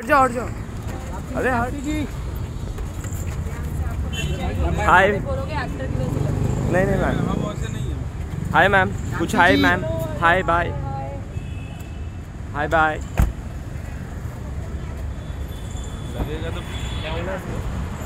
जाओ हट जाओ। अरे हाय। नहीं नहीं मैम। हाय मैम, कुछ hi ma'am. Hi bye. Hi bye. लगेगा तो क्या होगा?